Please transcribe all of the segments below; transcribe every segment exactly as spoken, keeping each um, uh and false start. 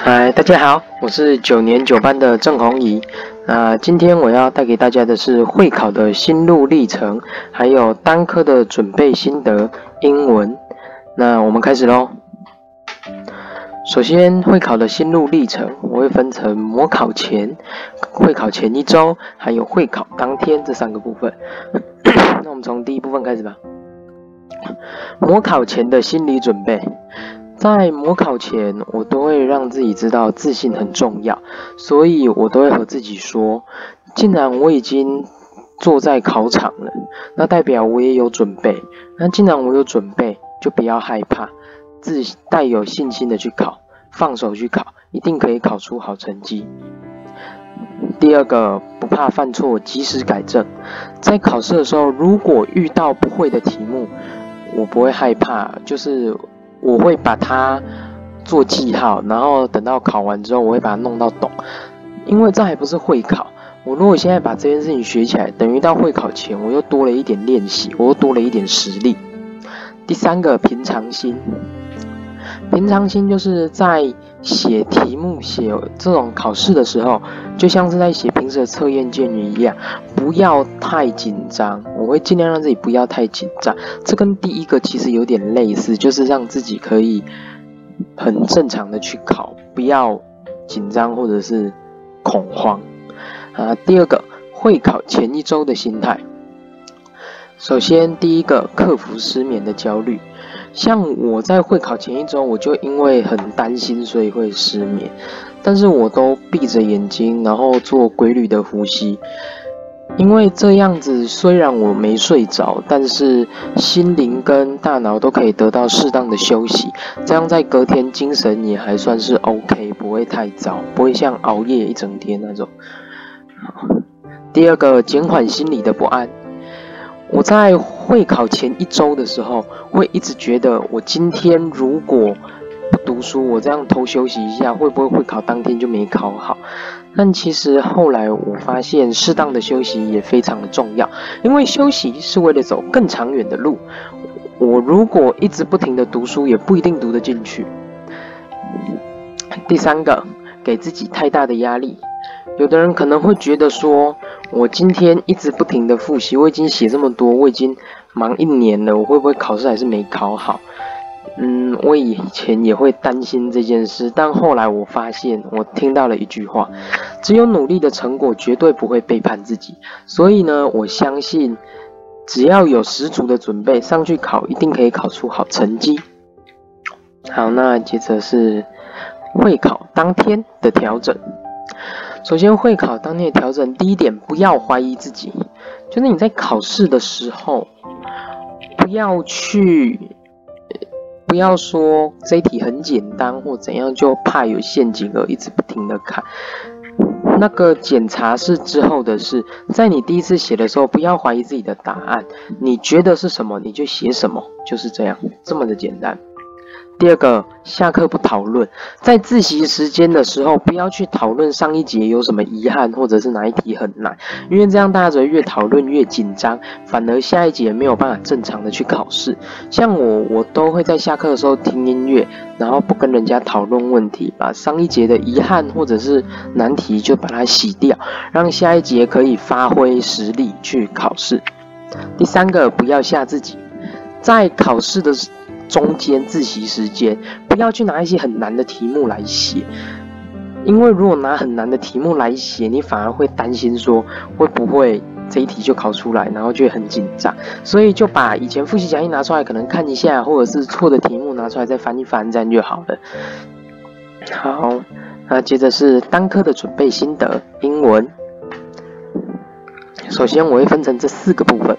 嗨，大家好，我是九年九班的郑弘仪。那今天我要带给大家的是会考的心路历程，还有单科的准备心得，英文。那我们开始咯。首先，会考的心路历程，我会分成模考前、会考前一周，还有会考当天这三个部分。那我们从第一部分开始吧。模考前的心理准备。在模考前，我都会让自己知道自信很重要，所以我都会和自己说，既然我已经坐在考场了，那代表我也有准备。那既然我有准备，就不要害怕，自带有信心的去考，放手去考，一定可以考出好成绩。第二个，不怕犯错，及时改正。在考试的时候，如果遇到不会的题目，我不会害怕，就是我会把它做记号，然后等到考完之后，我会把它弄到懂。因为这还不是会考，我如果现在把这件事情学起来，等于到会考前我又多了一点练习，我又多了一点实力。第三个，平常心。平常心就是在写题目、写这种考试的时候，就像是在写平时的测验卷一样，不要太紧张。我会尽量让自己不要太紧张。这跟第一个其实有点类似，就是让自己可以很正常的去考，不要紧张或者是恐慌。啊，第二个，会考前一周的心态。首先，第一个，克服失眠的焦虑。像我在会考前一周，我就因为很担心，所以会失眠。但是我都闭着眼睛，然后做规律的呼吸。因为这样子，虽然我没睡着，但是心灵跟大脑都可以得到适当的休息。这样在隔天精神也还算是 OK， 不会太糟，不会像熬夜一整天那种。第二个，减缓心理的不安。我在会考前一周的时候，会一直觉得我今天如果不读书，我这样偷休息一下，会不会会考当天就没考好？但其实后来我发现，适当的休息也非常的重要，因为休息是为了走更长远的路。我如果一直不停的读书，也不一定读得进去。第三个，给自己太大的压力。有的人可能会觉得说，我今天一直不停的复习，我已经写这么多，我已经忙一年了，我会不会考试还是没考好？嗯，我以前也会担心这件事，但后来我发现，我听到了一句话，只有努力的成果绝对不会背叛自己。所以呢，我相信只要有十足的准备，上去考一定可以考出好成绩。好，那接着是会考当天的调整。首先，会考当天的调整，第一点，不要怀疑自己，就是你在考试的时候，不要去，不要说这一题很简单或怎样，就怕有陷阱而一直不停的看。那个检查是之后的事，在你第一次写的时候，不要怀疑自己的答案，你觉得是什么你就写什么，就是这样，这么的简单。第二个，下课不讨论，在自习时间的时候，不要去讨论上一节有什么遗憾，或者是哪一题很难，因为这样大家只会越讨论越紧张，反而下一节没有办法正常的去考试。像我，我都会在下课的时候听音乐，然后不跟人家讨论问题，把上一节的遗憾或者是难题就把它洗掉，让下一节可以发挥实力去考试。第三个，不要吓自己，在考试的中间自习时间，不要去拿一些很难的题目来写，因为如果拿很难的题目来写，你反而会担心说会不会这一题就考出来，然后就会很紧张，所以就把以前复习讲义拿出来可能看一下，或者是错的题目拿出来再翻一翻，这样就好了。好，那接着是单科的准备心得，英文。首先我会分成这四个部分。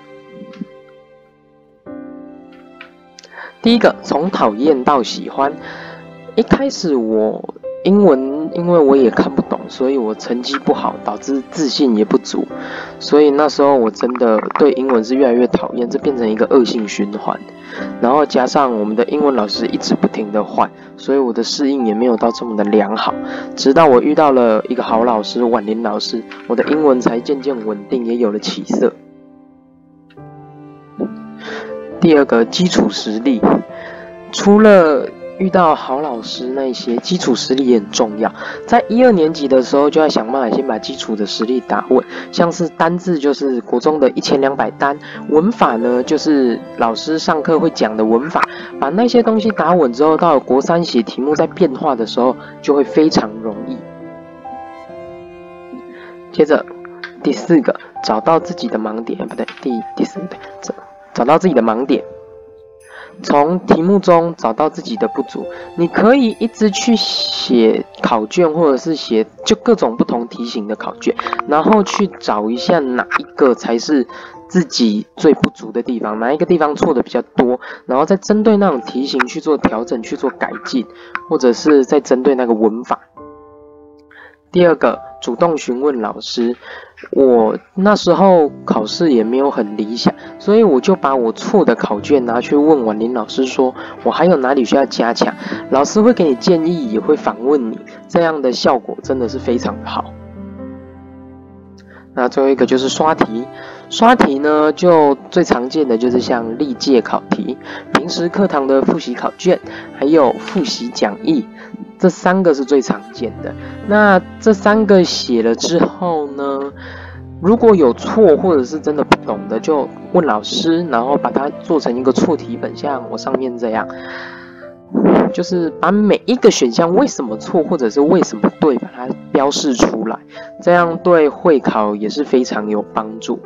第一个，从讨厌到喜欢。一开始我英文因为我也看不懂，所以我成绩不好，导致自信也不足，所以那时候我真的对英文是越来越讨厌，这变成一个恶性循环。然后加上我们的英文老师一直不停的换，所以我的适应也没有到这么的良好。直到我遇到了一个好老师，婉玲老师，我的英文才渐渐稳定，也有了起色。第二个，基础实力。除了遇到好老师，那些基础实力也很重要。在一二年级的时候，就要想办法先把基础的实力打稳，像是单字就是国中的一千两百单，文法呢就是老师上课会讲的文法，把那些东西打稳之后，到了国三写题目在变化的时候，就会非常容易。接着第四个，找到自己的盲点，不对，第第四个，找找到自己的盲点。从题目中找到自己的不足，你可以一直去写考卷，或者是写就各种不同题型的考卷，然后去找一下哪一个才是自己最不足的地方，哪一个地方错的比较多，然后再针对那种题型去做调整，去做改进，或者是再针对那个文法。第二个，主动询问老师。我那时候考试也没有很理想，所以我就把我错的考卷拿去问婉玲老师，说我还有哪里需要加强。老师会给你建议，也会反问你，这样的效果真的是非常的好。那最后一个就是刷题，刷题呢就最常见的就是像历届考题、平时课堂的复习考卷，还有复习讲义。这三个是最常见的。那这三个写了之后呢，如果有错或者是真的不懂的，就问老师，然后把它做成一个错题本，像我上面这样，就是把每一个选项为什么错或者是为什么对，把它标示出来，这样对会考也是非常有帮助。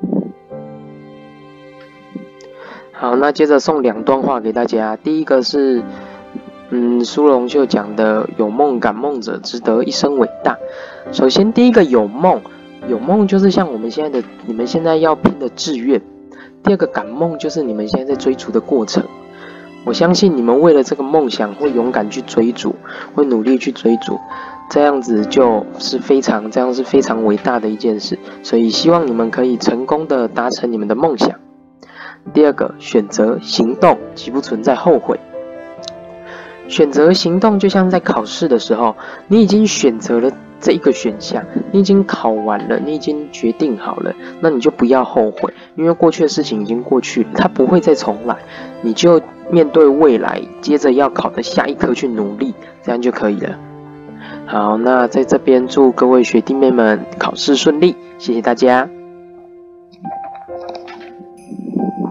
好，那接着送两段话给大家。第一个是嗯，苏荣秀讲的有梦敢梦者值得一生伟大。首先第一个有梦，有梦就是像我们现在的你们现在要拼的志愿。第二个敢梦就是你们现在在追逐的过程。我相信你们为了这个梦想会勇敢去追逐，会努力去追逐，这样子就是非常这样是非常伟大的一件事，所以希望你们可以成功的达成你们的梦想。第二个，选择行动，即不存在后悔。选择行动就像在考试的时候，你已经选择了这一个选项，你已经考完了，你已经决定好了，那你就不要后悔，因为过去的事情已经过去了，它不会再重来，你就面对未来，接着要考的下一科去努力，这样就可以了。好，那在这边祝各位学弟妹们考试顺利，谢谢大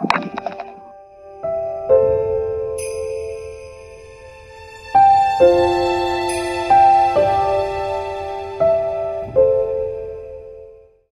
家。Thank you.